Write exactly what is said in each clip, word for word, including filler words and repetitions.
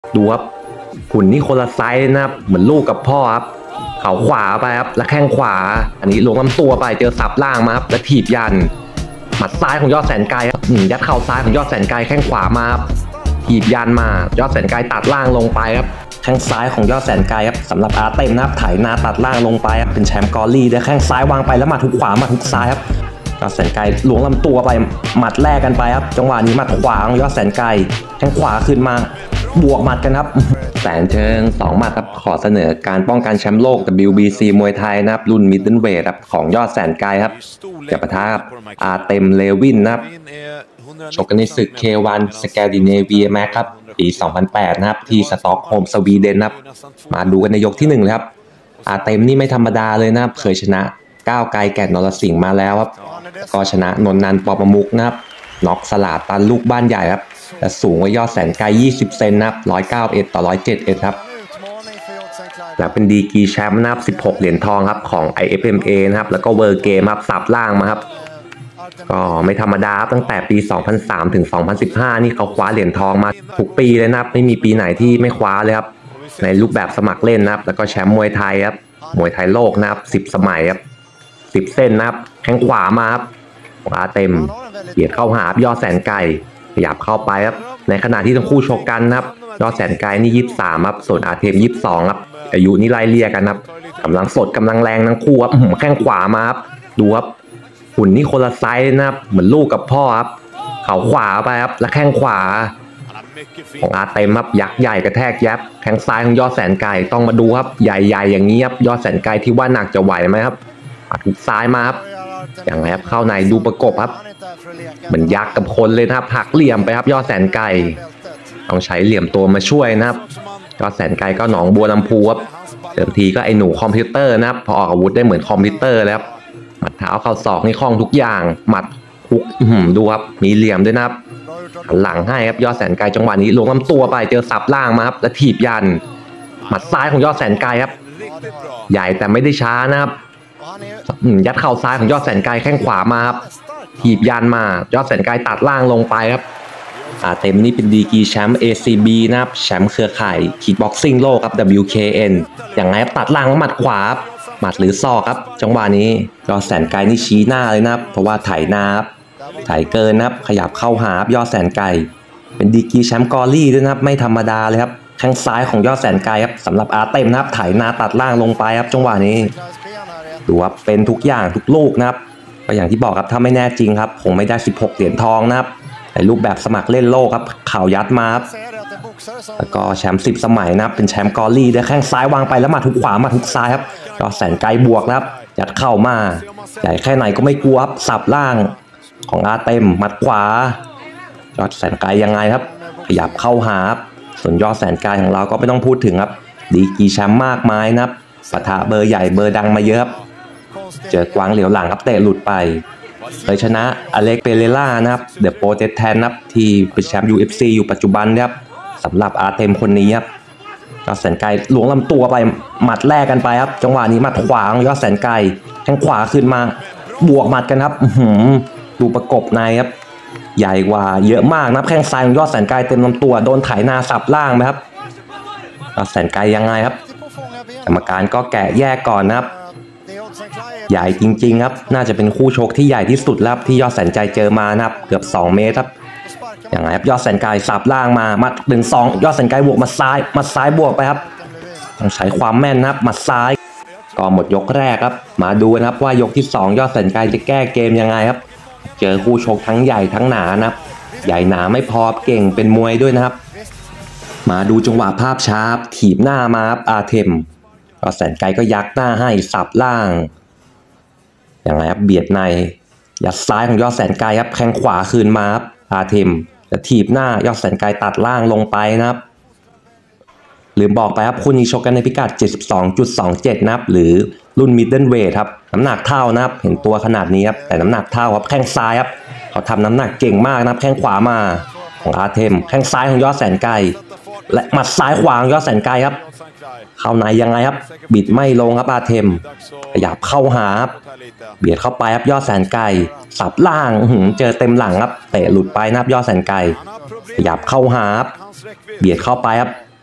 ดูครับหุ่นนี่คนละไซส์นะครับเหมือนลูกกับพ่อครับเข่าขวาไปครับและแข้งขวาอันนี้ลงลำตัวไปเจอสับล่างมาครับและถีบยันหมัดซ้ายของยอดแสนไกลครับยัดเข่าซ้ายของยอดแสนไกลแข้งขวามาครับถีบยันมายอดแสนไกลตัดล่างลงไปครับแข้งซ้ายของยอดแสนไกลครับสำหรับอาร์เต็มนะครับไถนาตัดล่างลงไปครับเป็นแชมป์กอรี่ด้วยแข้งซ้ายวางไปแล้วหมัดทุกขวาหมัดทุกซ้ายครับยอดแสนไกลหลวงลำตัวไปหมัดแรกกันไปครับจังหวะนี้หมัดขวาของยอดแสนไกลแข้งขวาขึ้นมาบวกหมัดกันครับแสนเชิงสองหมัดครับขอเสนอการป้องกันแชมป์โลก ดับเบิลยู บี ซี มวยไทยนะครับรุ่นมิดเดิลเวทครับของยอดแสนไกลครับจะปะทะกับอาร์เต็มเลวินนะครับชกกันในศึก เค วัน สแกนดิเนเวียแม็กครับปีสองพันแปดนะครับที่สต็อกโฮล์มสวีเดนครับมาดูกันในยกที่หนึ่งเลยครับอาร์เต็มนี่ไม่ธรรมดาเลยนะครับเคยชนะก้าวไกลแก่นนรสิงห์มาแล้วครับก็ชนะนนท์นันท์ปอประมุกนะครับน็อกสลาตันลูกบ้านใหญ่ครับและสูงกว่ายอดแสนไกลยี่สิบเซนนะครับหนึ่งร้อยเก้าสิบเอ็ดต่อหนึ่งร้อยเจ็ดสิบเอ็ดครับและเป็นดีกรีแชมป์นะครับสิบหกเหรียญทองครับของ ไอ เอฟ เอ็ม เอ นะครับแล้วก็เวิร์เกมครับสับล่างมาครับก็ไม่ธรรมดาตั้งแต่ปีสองพันสามถึงสองพันสิบห้านี่เขาคว้าเหรียญทองมาทุกปีเลยนะครับไม่มีปีไหนที่ไม่คว้าเลยครับในรูปแบบสมัครเล่นนะครับแล้วก็แชมป์มวยไทยครับมวยไทยโลกนะครับสิบสมัยครับสิบเส้นนะครับแข้งขวามาครับขวาเต็มเบียดเข้าหายอดแสนไกลขยับเข้าไปครับในขณะที่ทั้งคู่ชกกันนะครับยอดแสนไกลนี่ยี่สิบสามครับส่วนอาเทมยี่สิบสองครับอายุนี่ไล่เลี่ยกันครับกำลังสดกำลังแรงทั้งคู่ครับแข้งขวามาครับดูครับหุ่นนี่คนละไซส์นะครับเหมือนลูกกับพ่อครับเข่าขวาไปครับและแข้งขวาของอาเต็มครับยักษ์ใหญ่กระแทกยับแข้งซ้ายของยอดแสนไกลต้องมาดูครับใหญ่ๆอย่างนี้ครับยอดแสนไกลที่ว่าหนักจะไหวไหมครับทุกซ้ายมาครับอย่างไรครับเข้าในดูประกบครับเหมือนยักษ์กับคนเลยนะครับหักเหลี่ยมไปครับยอดแสนไกลต้องใช้เหลี่ยมตัวมาช่วยนะครับยอดแสนไกลก็หนองบัวลำพูครับเดิมทีก็ไอหนูคอมพิวเตอร์นะครับพอออกอาวุธได้เหมือนคอมพิวเตอร์แล้วครับหมัดเท้าเข่าศอกนี่คล่องทุกอย่างหมัดคุกดูครับมีเหลี่ยมด้วยนะครับหลังให้ครับยอดแสนไกลจังหวะนี้ลงลำตัวไปเจอสับล่างมาครับแล้วถีบยันหมัดซ้ายของยอดแสนไกลครับใหญ่แต่ไม่ได้ช้านะครับยัดเข่าซ้ายของยอดแสนไกลแข้งขวามาครับถีบยันมายอดแสนไกลตัดล่างลงไปครับอาเต็มนี่เป็นดีกรีแชมป์ เอ ซี บี นะครับแชมป์เครือข่ายคิกบ็อกซิ่งโลกครับ ดับเบิลยู เค เอ็น อย่างไรครับตัดล่างแล้วหมัดขวาหมัดหรือศอกครับจังหวะนี้ยอดแสนไกลนี่ชี้หน้าเลยนะครับเพราะว่าไถนาครับไถเกินนะครับขยับเข้าหายอดแสนไกลเป็นดีกรีแชมป์กอรี่ด้วยนะครับไม่ธรรมดาเลยครับแข้งซ้ายของยอดแสนไกลครับสำหรับอาเต็มนะครับไถนาตัดล่างลงไปครับจังหวะนี้ดูว่าเป็นทุกอย่างทุกลูกนะครับก็อย่างที่บอกครับถ้าไม่แน่จริงครับคงไม่ได้สิบหกเหรียญทองนะครับในรูปแบบสมัครเล่นโลกครับข่าวยัดมาครับแล้วก็แชมป์สิบสมัยนะครับเป็นแชมป์กอรี่ด้วยแข้งซ้ายวางไปแล้วมาทุกขวามาทุกซ้ายครับยอดแสนไกลบวกครับยัดเข้ามาใหญ่แค่ไหนก็ไม่กลัวครับสับล่างของอาเต็มมัดขวายอดแสนไกลยังไงครับขยับเข้าหาส่วนยอดแสนไกลของเราก็ไม่ต้องพูดถึงครับดีกรีแชมป์มากมายนะครับปะทะเบอร์ใหญ่เบอร์ดังมาเยอะเจอกวางเหลียวหลังครับเตะหลุดไปเคยชนะอเล็กเปเรล่านะครับเดอะโปรเตสแทนนะครับที่เป็นแชมป์ ยู เอฟ ซี อยู่ปัจจุบันนะครับสำหรับอาร์เต็มคนนี้ครับยอดแสนไกลหลวงลำตัวไปหมัดแรกกันไปครับจังหวะนี้หมัดขวาของยอดแสนไกลแข้งขวาขึ้นมาบวกหมัดกันครับดูประกบในครับใหญ่กว่าเยอะมากนะแข้งซ้ายของยอดแสนไกลเต็มลำตัวโดนไถนาสับล่างไหมครับยอดแสนไกลยังไงครับกรรมการก็แกะแยกก่อนนะครับใหญ่จริงๆครับน่าจะเป็นคู่ชกที่ใหญ่ที่สุดแล้วที่ยอดแสนใจเจอมานะครับเกือบสองเมตรครับอย่างไรครับยอดแสนไกลสับล่างมามัดหนึ่งสองยอดแสนไกลบวกมาซ้ายมาซ้ายบวกไปครับต้องใช้ความแม่นนะครับมาซ้ายก็หมดยกแรกครับมาดูนะครับว่ายกที่สองยอดแสนไกลจะแก้เกมยังไงครับเจอคู่ชกทั้งใหญ่ทั้งหนานะครับใหญ่หนาไม่พอเก่งเป็นมวยด้วยนะครับมาดูจังหวะภาพช้าถีบหน้ามาครับอาเทมยอดแสนไกลก็ยักหน้าให้สับล่างอย่างไรครับเบียดในยัดซ้ายของยอดแสนไกลครับแข้งขวาคืนมาครับอาเทมจะถีบหน้ายอดแสนไกลตัดล่างลงไปนะครับลืมบอกไปครับคู่นี้ชกกันในพิกัด เจ็ดสิบสองจุดสองเจ็ด นะครับหรือรุ่นมิดเดิลเวทครับน้ำหนักเท่านะครับเห็นตัวขนาดนี้ครับแต่น้ำหนักเท่าครับแข้งซ้ายครับเขาทำน้ำหนักเก่งมากนะครับแข้งขวามาของอาเทมแข้งซ้ายของยอดแสนไกลและหมัดซ้ายขวาของยอดแสนไกลครับเข้าในยังไงครับบิดไม่ลงครับอาเทมขยับเข้าหาเบียดเข้าไปครับยอดแสนไกลสับล่างเจอเต็มหลังครับเตะหลุดไปนะครับยอดแสนไกลขยับเข้าหาเบียดเข้าไปครับ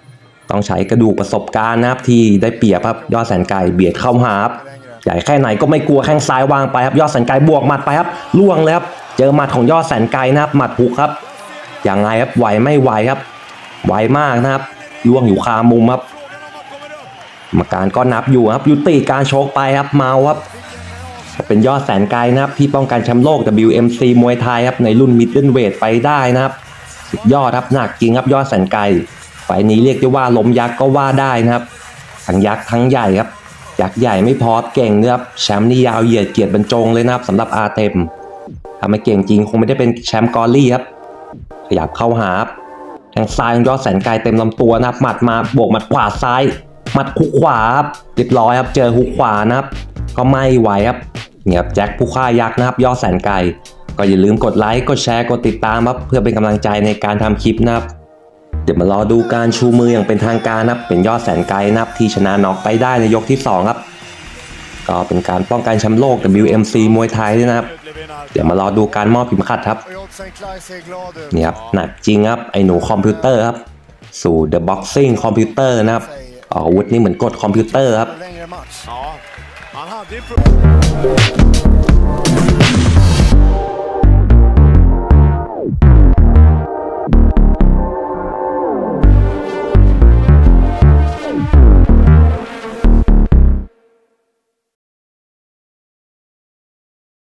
ต้องใช้กระดูกประสบการณ์นะครับที่ได้เปรียบครับยอดแสนไกลเบียดเข้าหาครับใหญ่แค่ไหนก็ไม่กลัวแข้งซ้ายวางไปครับยอดแสนไกลบวกหมัดไปครับล่วงเลยครับเจอหมัดของยอดแสนไกลนะครับหมัดหุกครับยังไงครับไหวไม่ไหวครับไหวมากนะครับล่วงอยู่คามุมครับกรรมการก็นับอยู่ครับยุติการชกไปครับเมาครับเป็นยอดแสนไกลนะครับที่ป้องกันแชมป์โลก ดับเบิลยู เอ็ม ซี มวยไทยครับในรุ่นมิดเดิลเวทไปได้นะครับสุดยอดครับหนักจริงครับยอดแสนไกลไฟนี้เรียกได้ว่าล้มยักษ์ก็ว่าได้นะครับทั้งยักษ์ทั้งใหญ่ครับยักษ์ใหญ่ไม่พอเก่งนะครับแชมป์นี่ยาวเหยียดเกียรติบรรจงเลยนะครับสำหรับอาร์เต็มถ้าไม่เก่งจริงคงไม่ได้เป็นแชมป์กอลลี่ครับขยับเข้าหาแทงซ้ายของยอดแสนไกลเต็มลำตัวนะครับหมัดมาโบกหมัดขวาซ้ายหมัดคุกขวาครับเรียบร้อยครับเจอคุกขวานะครับก็ไม่ไหวครับเนี่ยแจ็คผู้ฆ่ายักษ์นะครับยอดแสนไกลก็อย่าลืมกดไลค์กดแชร์กดติดตามครับเพื่อเป็นกำลังใจในการทำคลิปนะครับเดี๋ยวมารอดูการชูมืออย่างเป็นทางการนะครับเป็นยอดแสนไกลนะครับที่ชนะน็อกไปได้ในยกที่สองครับก็เป็นการป้องกันแชมป์โลก ดับเบิลยู เอ็ม ซี มวยไทยด้วยนะครับเดี๋ยวมารอดูการมอบเข็มขัดครับนี่ครับหนักจริงครับไอหนูคอมพิวเตอร์ครับสู่ The Boxing คอมพิวเตอร์นะครับอาวุธนี่เหมือนกดคอมพิวเตอร์ครับ